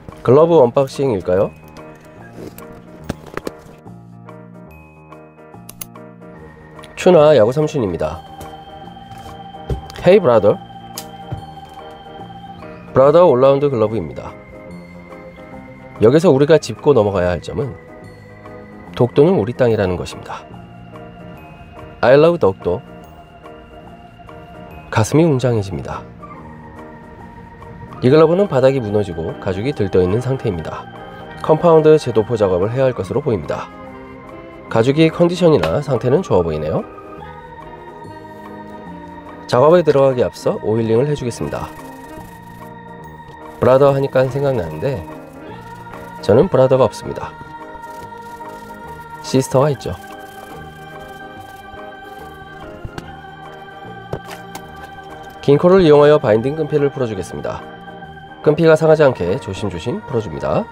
글러브 언박싱일까요? 추나 야구 삼촌입니다. 헤이 브라더. 브라더 올라운드 글러브입니다. 여기서 우리가 짚고 넘어가야 할 점은 독도는 우리 땅이라는 것입니다. I love 독도. 가슴이 웅장해집니다. 이 글러브는 바닥이 무너지고 가죽이 들떠있는 상태입니다. 컴파운드 재도포 작업을 해야 할 것으로 보입니다. 가죽이 컨디션이나 상태는 좋아 보이네요. 작업에 들어가기 앞서 오일링을 해주겠습니다. 브라더 하니까 생각나는데 저는 브라더가 없습니다. 시스터가 있죠. 긴 코를 이용하여 바인딩 끈피를 풀어주겠습니다. 끈피가 상하지 않게 조심조심 풀어줍니다.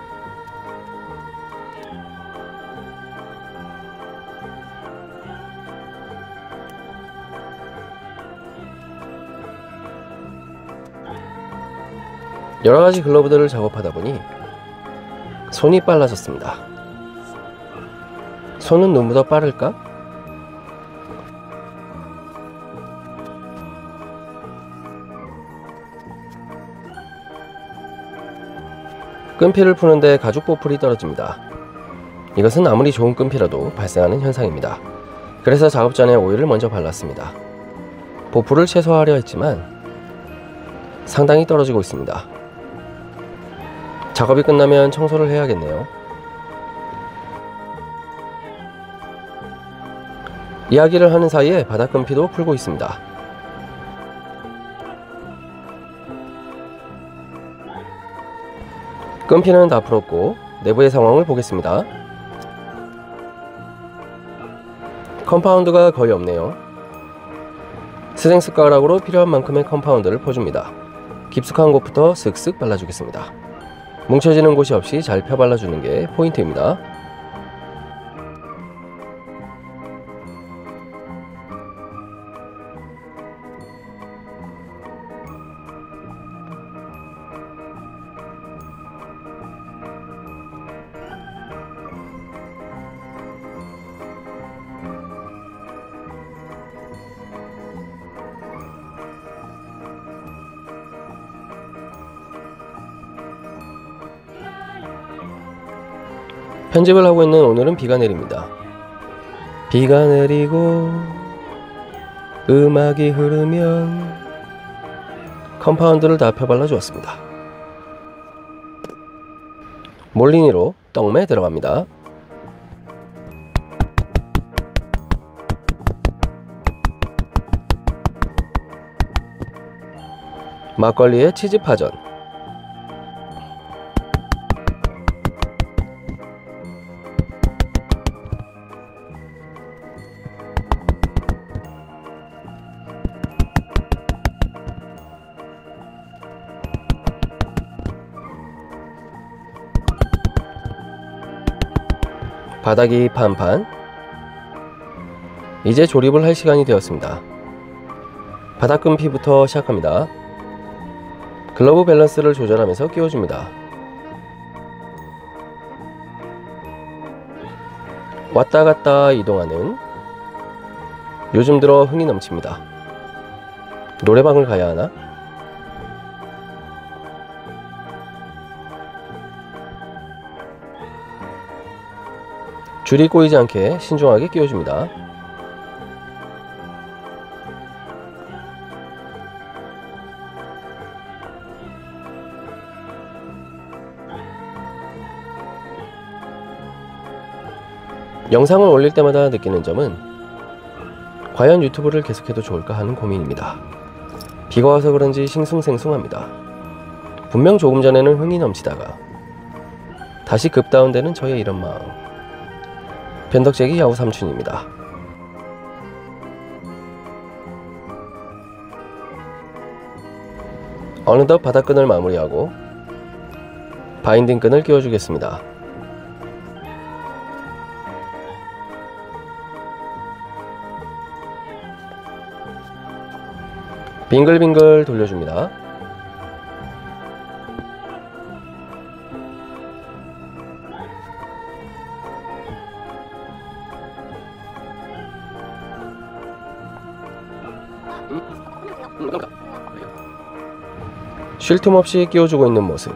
여러가지 글러브들을 작업하다 보니 손이 빨라졌습니다. 손은 눈보다 빠를까? 끈피를 푸는데 가죽 보풀이 떨어집니다. 이것은 아무리 좋은 끈피라도 발생하는 현상입니다. 그래서 작업 전에 오일을 먼저 발랐습니다. 보풀을 최소화하려 했지만 상당히 떨어지고 있습니다. 작업이 끝나면 청소를 해야겠네요. 이야기를 하는 사이에 바닥 끈피도 풀고 있습니다. 끈피는 다 풀었고 내부의 상황을 보겠습니다. 컴파운드가 거의 없네요. 스생 숟가락으로 필요한 만큼의 컴파운드를 퍼줍니다. 깊숙한 곳부터 슥슥 발라주겠습니다. 뭉쳐지는 곳이 없이 잘 펴발라주는 게 포인트입니다. 편집을 하고 있는 오늘은 비가 내립니다. 비가 내리고 음악이 흐르면 컴파운드를 다 펴발라 주었습니다. 몰리니로 떡매 들어갑니다. 막걸리에 치즈 파전, 바닥이 판판. 이제 조립을 할 시간이 되었습니다. 바닥 끈피부터 시작합니다. 글러브 밸런스를 조절하면서 끼워줍니다. 왔다 갔다 이동하는, 요즘 들어 흥이 넘칩니다. 노래방을 가야 하나? 줄이 꼬이지 않게 신중하게 끼워줍니다. 영상을 올릴 때마다 느끼는 점은 과연 유튜브를 계속해도 좋을까 하는 고민입니다. 비가 와서 그런지 싱숭생숭합니다. 분명 조금 전에는 흥이 넘치다가 다시 급다운되는 저의 이런 마음. 변덕재기 야구 삼촌입니다. 어느덧 바닥끈을 마무리하고 바인딩 끈을 끼워주겠습니다. 빙글빙글 돌려줍니다. 쉴 틈 없이 끼워주고 있는 모습.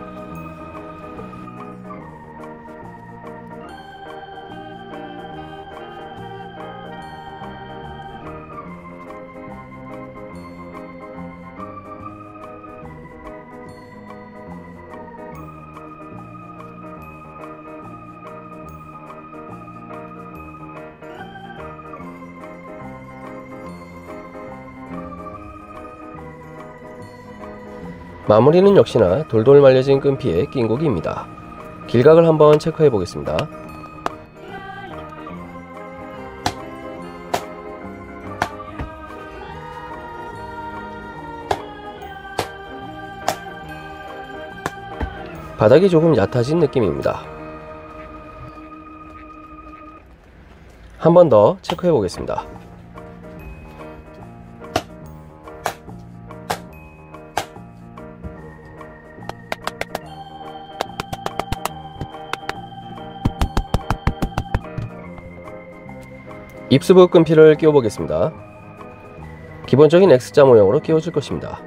마무리는 역시나 돌돌 말려진 끈피의 낀고기입니다. 길각을 한번 체크해 보겠습니다. 바닥이 조금 얕아진 느낌입니다. 한 번 더 체크해 보겠습니다. 입수부 끈피를 끼워 보겠습니다. 기본적인 X자 모형으로 끼워줄 것입니다.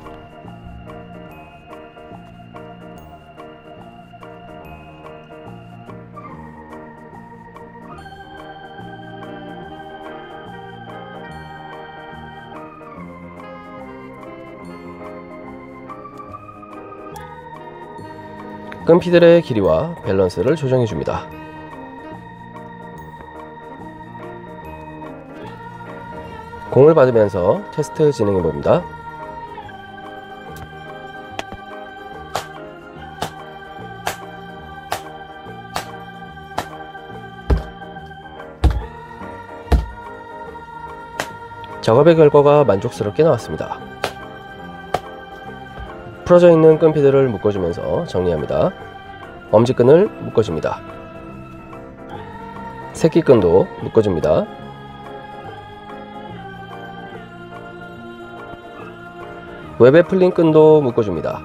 끈피들의 길이와 밸런스를 조정해 줍니다. 공을 받으면서 테스트 진행해 봅니다. 작업의 결과가 만족스럽게 나왔습니다. 풀어져 있는 끈피들을 묶어주면서 정리합니다. 엄지끈을 묶어줍니다. 새끼끈도 묶어줍니다. 웹에 풀린 끈도 묶어줍니다.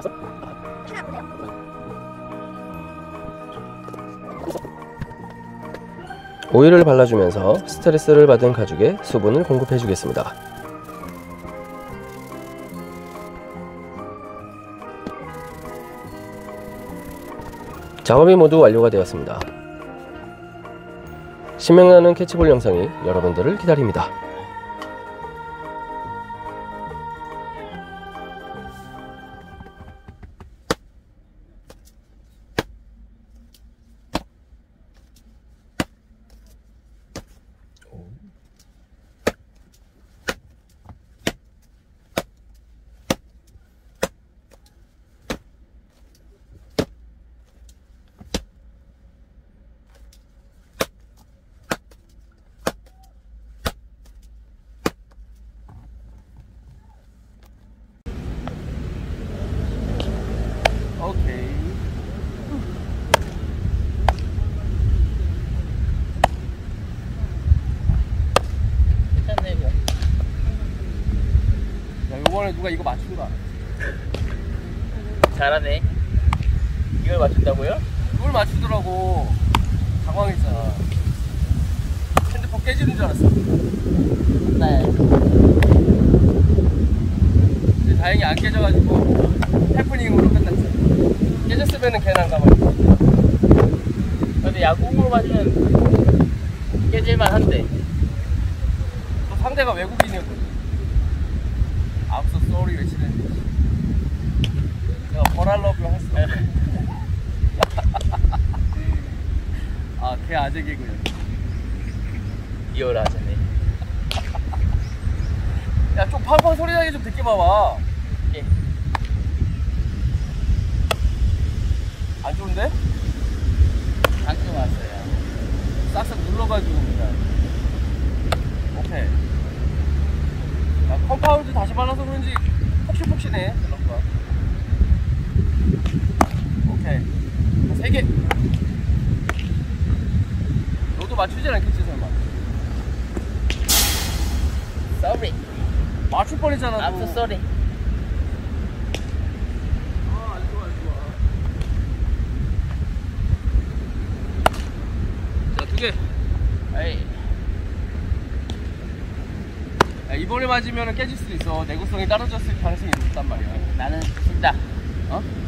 오일을 발라주면서 스트레스를 받은 가죽에 수분을 공급해 주겠습니다. 작업이 모두 완료가 되었습니다. 신명나는 캐치볼 영상이 여러분들을 기다립니다. 오케이. 괜찮네 뭐. 야, 요번에 누가 이거 맞춘다. 잘하네. 이걸 맞춘다고요? 이걸 맞추더라고. 당황했잖아. 핸드폰 깨지는 줄 알았어. 네. 근데 다행히 안 깨져가지고 해프닝으로 끝났지. 깨졌으면은 괜한 가만히. 근데 야구공으로 맞으면 깨질만 한데. 또 상대가 외국인이었거든. 앞서 쏘리 외치는데 내가 버랄러뷰 했어. 아, 걔 아재 개그야. 리얼하잖네. 야, 좀 팡팡 소리 나게 좀 듣게 봐봐. 예. 안 좋은데? 방금 왔어요. 싹싹 눌러가지고 그냥. 오케이. 야, 컴파운드 다시 발라서 그런지 폭신폭신해 밸런스가. 오케이. 3개. 너도 맞추진 않겠지 설마? Sorry. 맞출 뻔했잖아. I'm so sorry. 안 좋아, 안 좋아. 자, 2개. 에이. 야, 이번에 맞으면 깨질 수도 있어. 내구성이 떨어졌을 가능성이 있단 말이야. 나는 진다. 어?